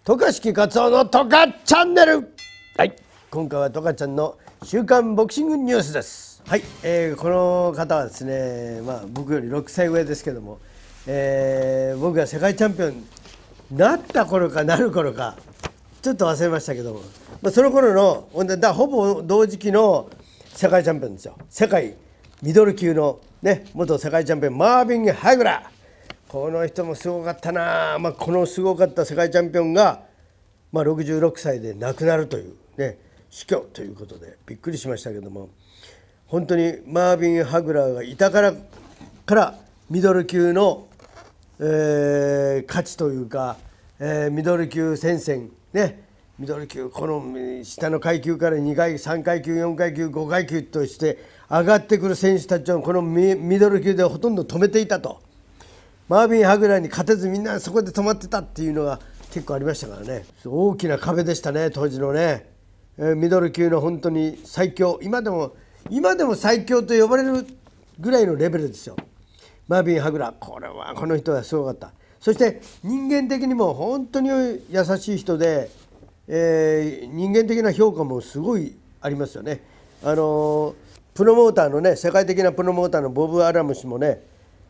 渡嘉敷勝夫の渡嘉チャンネル。はい、今回は渡嘉ちゃんの週刊ボクシングニュースです。はい、この方はですね、僕より6歳上ですけども、僕が世界チャンピオンになった頃かなる頃かちょっと忘れましたけども、その頃のほぼ同時期の世界チャンピオンですよ。世界ミドル級のね、元世界チャンピオンマービン・ハグラー。この人もすごかったな。このすごかった世界チャンピオンが、66歳で亡くなるというね、死去ということでびっくりしましたけども、本当にマービン・ハグラーがいたからミドル級の、価値というか、ミドル級戦線ね、ミドル級この下の階級から2階3階級4階級5階級として上がってくる選手たちをこのミドル級でほとんど止めていたと。マービン・ハグラーに勝てずみんなそこで止まってたっていうのが結構ありましたからね。大きな壁でしたね、当時のね、ミドル級の本当に最強、今でも最強と呼ばれるぐらいのレベルですよ、マービン・ハグラー。この人はすごかった。そして人間的にも本当に優しい人で、人間的な評価もすごいありますよね。プロモーターのね、世界的なプロモーターのボブ・アラム氏もね、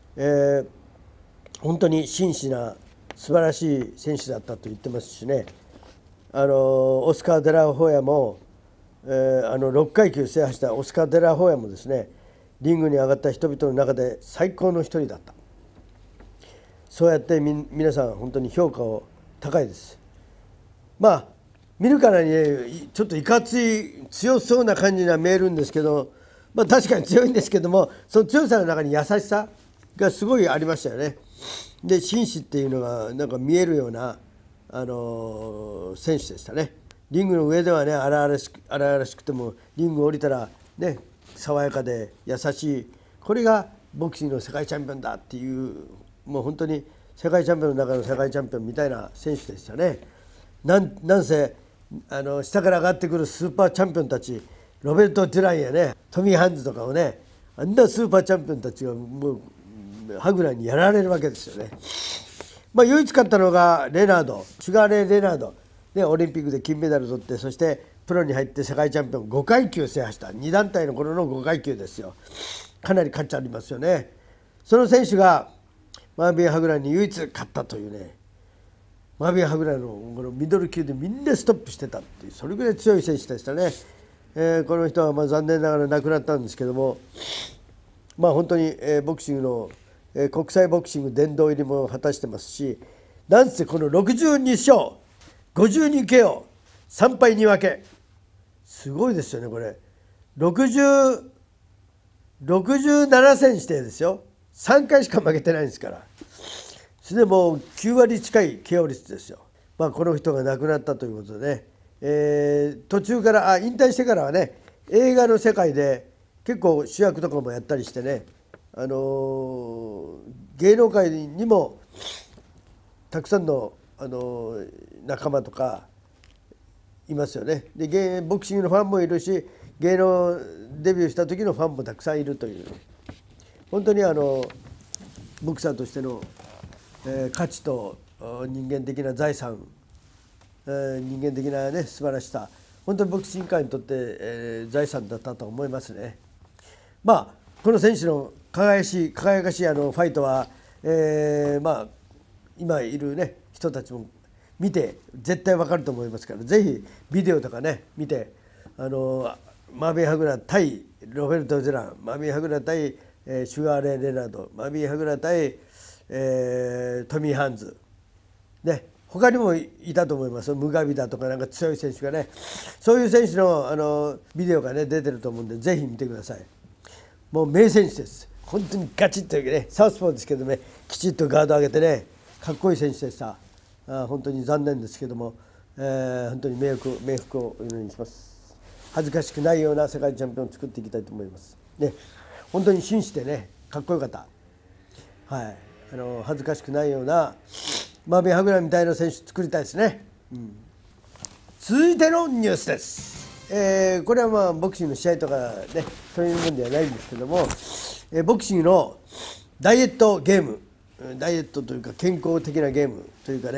本当に真摯な素晴らしい選手だったと言ってますしね、オスカー・デラホヤも、6階級制覇したオスカー・デラホヤもですね、リングに上がった人々の中で最高の一人だった。そうやって皆さん本当に評価を高いです。見るからに、ちょっといかつい強そうな感じには見えるんですけど、確かに強いんですけども、その強さの中に優しさがすごいありましたよね。で紳士っていうのがなんか見えるような、選手でしたね。リングの上ではね荒々しくても、リングを降りたらね爽やかで優しい、これがボクシングの世界チャンピオンだっていう、もう本当に世界チャンピオンの中の世界チャンピオンみたいな選手でしたね。なんせ下から上がってくるスーパーチャンピオンたち、ロベルト・デュランやねトミー・ハンズとかをね、あんなスーパーチャンピオンたちがもうハグラーにやられるわけですよね。唯一勝ったのがレナード、シュガーレイ・レナード、ね、オリンピックで金メダル取って、そしてプロに入って世界チャンピオン5階級制覇した2団体の頃の5階級ですよ。かなり価値ありますよね。その選手がマービン・ハグラーに唯一勝ったというね、マービン・ハグラーのこのミドル級でみんなストップしてたっていう、それぐらい強い選手でしたね。この人は残念ながら亡くなったんですけども、本当に、ボクシングの国際ボクシング殿堂入りも果たしてますし、なんせこの62勝 52KO 3敗2分け、すごいですよね。これ67戦指定ですよ。3回しか負けてないんですから、それでもう9割近い KO 率ですよ。この人が亡くなったということでね、途中から引退してからはね、映画の世界で結構主役とかもやったりしてね、芸能界にもたくさんの、仲間とかいますよね。でボクシングのファンもいるし、芸能デビューした時のファンもたくさんいるという、本当にボクサーとしての、価値と人間的な財産、人間的なね素晴らしさ、本当にボクシング界にとって、財産だったと思いますね。この選手の輝かしいファイトは、今いるね人たちも見て絶対わかると思いますから、ぜひビデオとかね見て、マービン・ハグラー対ロベルト・デュラン、マービン・ハグラー対、シュガーレイ・レナード、マービン・ハグラー対、トミー・ハンズね、他にもいたと思います。ムガビだとかなんか強い選手がね、そういう選手の、ビデオがね出てると思うんで、ぜひ見てください。もう名選手です。本当にガチッとね、サウスポーですけどね、きちっとガード上げてね、かっこいい選手でした。本当に残念ですけども、本当に冥福をお祈りします。恥ずかしくないような世界チャンピオンを作っていきたいと思いますね。本当に紳士でね、かっこよかった。はい、恥ずかしくないようなマービン・ハグラーみたいな選手作りたいですね。続いてのニュースです。これはボクシングの試合とかね、そういうものではないんですけども、ボクシングのダイエットゲーム、ダイエットというか健康的なゲームというかね、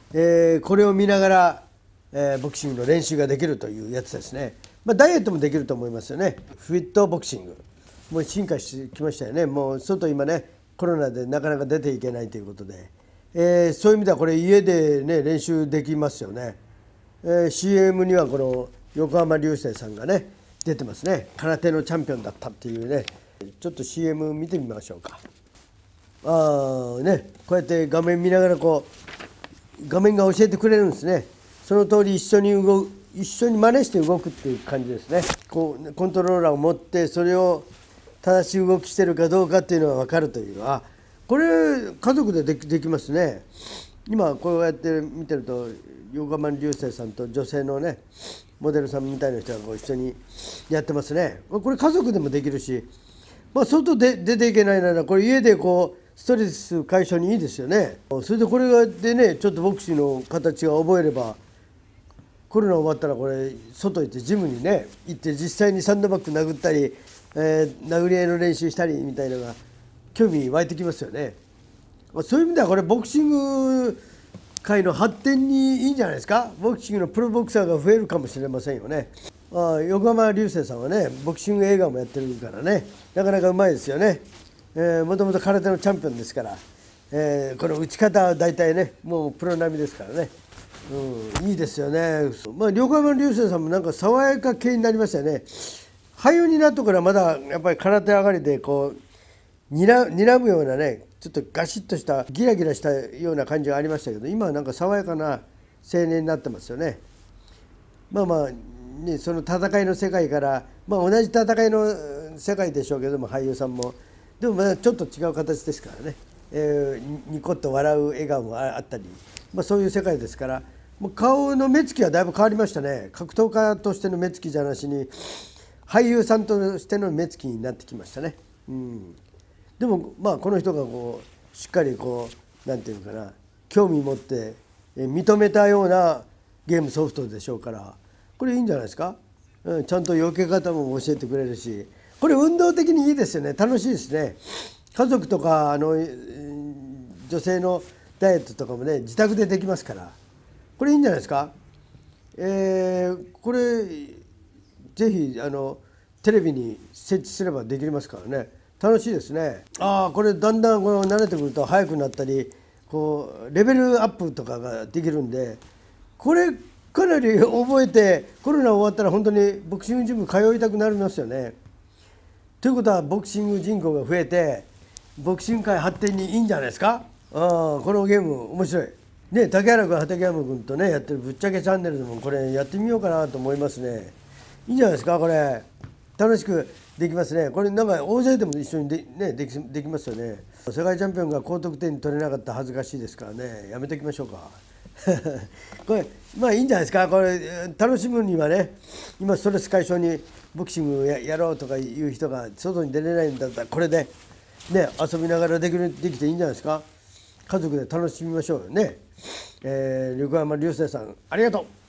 これを見ながら、ボクシングの練習ができるというやつですね。ダイエットもできると思いますよね。フィットボクシングもう進化してきましたよね。もう外今ねコロナでなかなか出ていけないということで、そういう意味ではこれ家でね練習できますよね。CM にはこの横浜流星さんがね出てますね。空手のチャンピオンだったっていうね。ちょっと CM 見てみましょうか。こうやって画面見ながら画面が教えてくれるんですね。その通り一緒に真似して動くっていう感じですね。コントローラーを持ってそれを正しい動きしてるかどうかっていうのが分かるというのは、これ家族でできますね。今こうやって見てると横浜流星さんと女性のねモデルさんみたいな人が一緒にやってますね。これ家族でもできるし、外で出ていけないならこれ家でストレス解消にいいですよね。それでこれでねちょっとボクシングの形が覚えれば、コロナ終わったらこれ外行ってジムにね行って実際にサンドバッグ殴ったり、殴り合いの練習したりみたいなのが興味湧いてきますよね。そういう意味ではこれボクシング界の発展にいいんじゃないですか。ボクシングのプロボクサーが増えるかもしれませんよね。横浜流星さんはねボクシング映画もやってるからね、なかなかうまいですよね。もともと空手のチャンピオンですから、この打ち方は大体ねもうプロ並みですからね、いいですよね。横浜流星さんもなんか爽やか系になりましたよね。俳優になったからまだやっぱり空手上がりで睨むようなねちょっとガシッとしたギラギラしたような感じがありましたけど、今はなんか爽やかな青年になってますよね。その戦いの世界から、同じ戦いの世界でしょうけども、俳優さんもでもちょっと違う形ですからね、ニコッと笑う笑顔もあったり、そういう世界ですから、もう顔の目つきはだいぶ変わりましたね。格闘家としての目つきじゃなしに俳優さんとしての目つきになってきましたね。でもこの人がしっかりなんていうかな興味持って認めたようなゲームソフトでしょうから、これいいんじゃないですか。ちゃんと避け方も教えてくれるし、これ運動的にいいですよね。楽しいですね。家族とか女性のダイエットとかもね自宅でできますから、これいいんじゃないですか。これぜひテレビに設置すればできますからね、楽しいですね。これだんだん慣れてくると速くなったりレベルアップとかができるんで、これかなり覚えてコロナ終わったら本当にボクシングジム通いたくなりますよね。ということはボクシング人口が増えてボクシング界発展にいいんじゃないですか。このゲーム面白いね。竹原君畠山君とねやってるぶっちゃけチャンネルでもこれやってみようかなと思いますね。いいんじゃないですか。これ楽しくできますね。これなんか大勢でも一緒にできますよね。世界チャンピオンが高得点に取れなかったら恥ずかしいですからね、やめておきましょうか。これいいんじゃないですか。これ楽しむにはね、今ストレス解消にボクシングやろうとかいう人が外に出れないんだったらこれでね遊びながらできていいんじゃないですか。家族で楽しみましょうよね。横浜流星さんありがとう。